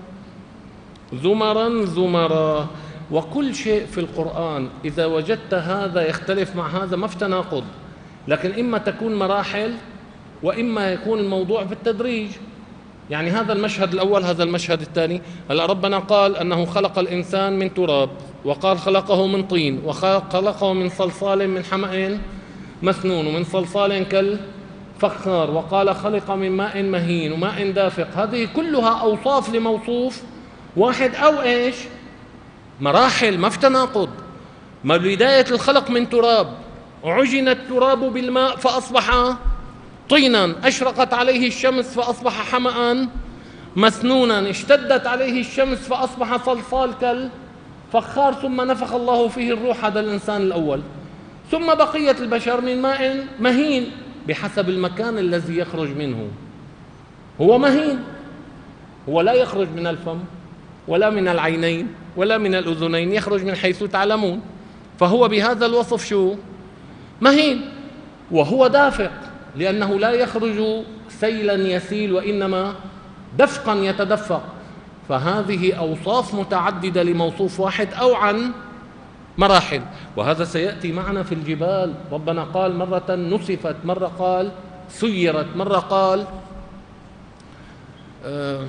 زمرا زمرا. وكل شيء في القرآن إذا وجدت هذا يختلف مع هذا ما في تناقض، لكن إما تكون مراحل وإما يكون الموضوع بالتدريج. يعني هذا المشهد الأول، هذا المشهد الثاني، هلا ربنا قال أنه خلق الإنسان من تراب، وقال خلقه من طين، وخلقه من صلصال من حمأ مسنون، ومن صلصال كالفخار، وقال خلق من ماء مهين وماء دافق. هذه كلها أوصاف لموصوف واحد أو إيش؟ مراحل، ما في تناقض. ما بداية الخلق من تراب، عجن التراب بالماء فأصبح طينا، أشرقت عليه الشمس فأصبح حمأ مسنونا، اشتدت عليه الشمس فأصبح صلصال كالفخار، ثم نفخ الله فيه الروح، هذا الإنسان الأول. ثم بقية البشر من ماء مهين بحسب المكان الذي يخرج منه، هو مهين، هو لا يخرج من الفم ولا من العينين ولا من الأذنين، يخرج من حيث تعلمون، فهو بهذا الوصف شو؟ مهين. وهو دافق لأنه لا يخرج سيلا يسيل وإنما دفقا يتدفق. فهذه أوصاف متعددة لموصوف واحد أو عن مراحل. وهذا سيأتي معنا في الجبال، ربنا قال مرة نسفت، مرة قال سيرت، مرة قال آه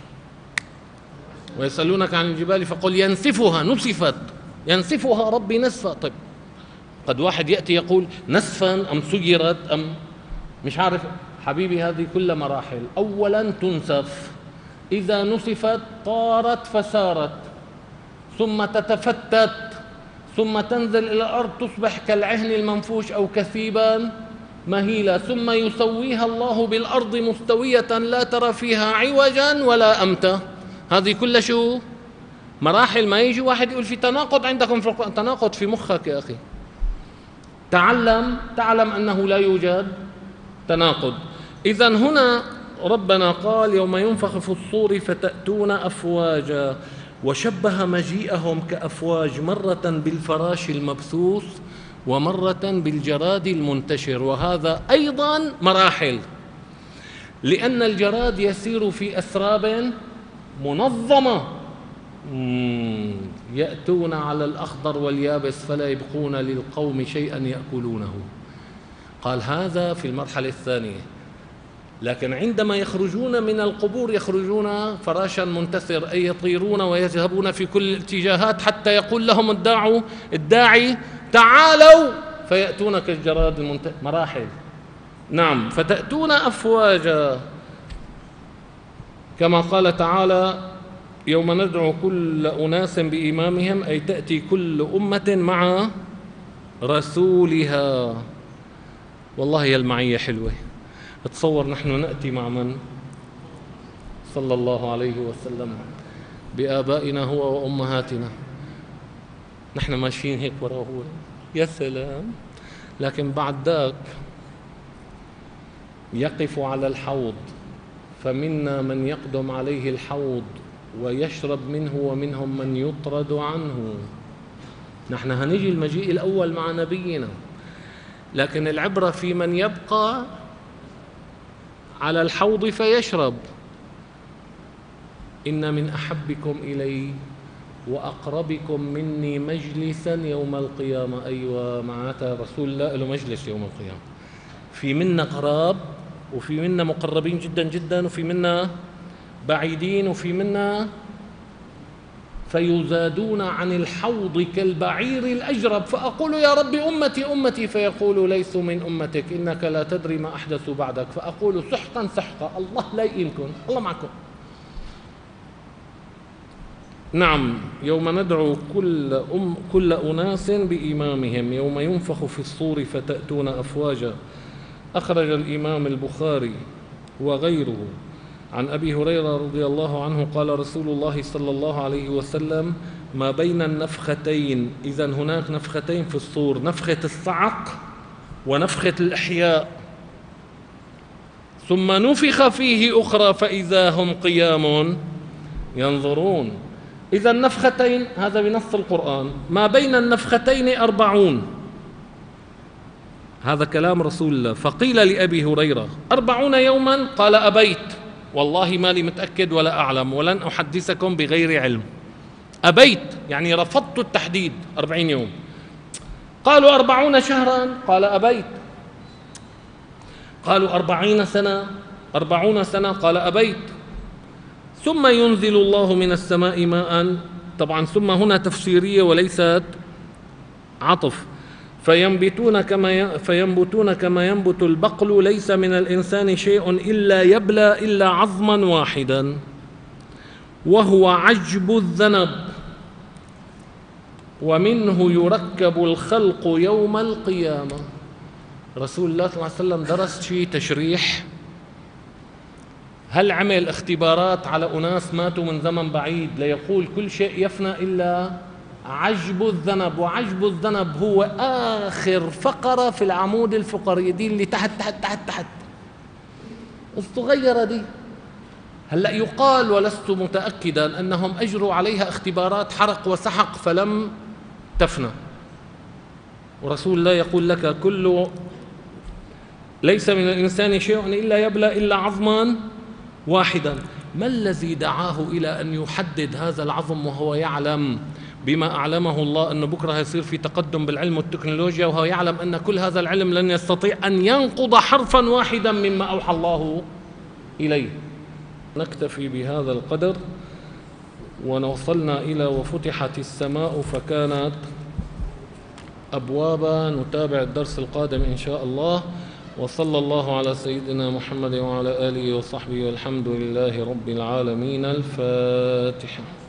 ويسألونك عن الجبال فقل ينسفها، نسفت، ينسفها ربي نسفا. طيب قد واحد يأتي يقول نسفا أم سيرت أم مش عارف. حبيبي هذه كل مراحل. أولا تنسف، إذا نسفت طارت فسارت، ثم تتفتت، ثم تنزل إلى الأرض تصبح كالعهن المنفوش أو كثيبا مهيلا، ثم يسويها الله بالأرض مستوية لا ترى فيها عوجا ولا أمتا. هذه كلها شو؟ مراحل. ما يجي واحد يقول في تناقض عندكم في القرآن، تناقض في مخك يا أخي. تعلم تعلم أنه لا يوجد تناقض. إذن هنا ربنا قال يوم ينفخ في الصور فتأتون أفواجا، وشبه مجيئهم كأفواج، مرة بالفراش المبثوث ومرة بالجراد المنتشر. وهذا أيضا مراحل، لأن الجراد يسير في أسراب منظمة، يأتون على الأخضر واليابس فلا يبقون للقوم شيئا يأكلونه. قال هذا في المرحلة الثانية. لكن عندما يخرجون من القبور يخرجون فراشا منتثر، أي يطيرون ويذهبون في كل الاتجاهات حتى يقول لهم الداعي الداعي تعالوا، فيأتون كالجراد المنتثر. مراحل. نعم. فتأتون أفواجا كما قال تعالى يوم ندعو كل أناس بإمامهم، أي تأتي كل أمة مع رسولها. والله يا المعية حلوة. تصور نحن نأتي مع من؟ صلى الله عليه وسلم، بآبائنا هو وأمهاتنا، نحن ماشيين هيك وراه هو، يا سلام. لكن بعد ذاك يقف على الحوض، فمنا من يقدم عليه الحوض ويشرب منه ومنهم من يطرد عنه. نحن هنجي المجيء الأول مع نبينا، لكن العبرة في من يبقى على الحوض فيشرب. إن من أحبكم إلي وأقربكم مني مجلسا يوم القيامة. أيوة، معناتها رسول الله له مجلس يوم القيامة. في منا قراب، وفي منا مقربين جدا جدا، وفي منا بعيدين، وفي منا فيزادون عن الحوض كالبعير الأجرب. فأقول يا رب أمتي أمتي، فيقول ليسوا من أمتك إنك لا تدري ما أحدثوا بعدك. فأقول سحقا سحقا، الله لا يئنكم، الله معكم. نعم، يوم ندعو كل أم كل أناس بإمامهم، يوم ينفخ في الصور فتأتون أفواجا. أخرج الإمام البخاري وغيره عن أبي هريرة رضي الله عنه قال رسول الله صلى الله عليه وسلم: ما بين النفختين، إذن هناك نفختين في الصور، نفخة الصعق ونفخة الإحياء، ثم نفخ فيه أخرى فإذا هم قيام ينظرون. إذا النفختين، هذا بنص القرآن، ما بين النفختين أربعون، هذا كلام رسول الله. فقيل لأبي هريرة: أربعون يوما؟ قال: أبيت، والله ما لي متأكد ولا أعلم ولن أحدثكم بغير علم. أبيت يعني رفضت التحديد، أربعين يوم. قالوا: أربعون شهرا؟ قال: أبيت. قالوا: أربعين سنة؟ أربعون سنة؟ قال: أبيت. ثم ينزل الله من السماء ماء، طبعا ثم هنا تفسيرية وليست عطف، فينبتون كما فينبتون كما ينبت البقل، ليس من الإنسان شيء إلا يبلى إلا عظما واحدا وهو عجب الذنب، ومنه يركب الخلق يوم القيامة. رسول الله صلى الله عليه وسلم درس شيء تشريح؟ هل عمل اختبارات على أناس ماتوا من زمن بعيد ليقول كل شيء يفنى إلا عجب الذنب؟ وعجب الذنب هو آخر فقرة في العمود الفقري، دي اللي تحت تحت تحت تحت الصغيرة دي. هلأ يقال، ولست متأكدا، أنهم أجروا عليها اختبارات حرق وسحق فلم تفنى. ورسول الله يقول لك: كل ليس من الإنسان شيء إلا يبلى إلا عظما واحدا. ما الذي دعاه إلى أن يحدد هذا العظم وهو يعلم بما أعلمه الله أنه بكرة يصير في تقدم بالعلم والتكنولوجيا، وهو يعلم أن كل هذا العلم لن يستطيع أن ينقض حرفا واحدا مما أوحى الله إليه؟ نكتفي بهذا القدر، ونوصلنا إلى وفتحت السماء فكانت أبوابا. نتابع الدرس القادم إن شاء الله. وصلى الله على سيدنا محمد وعلى آله وصحبه، والحمد لله رب العالمين. الفاتحة.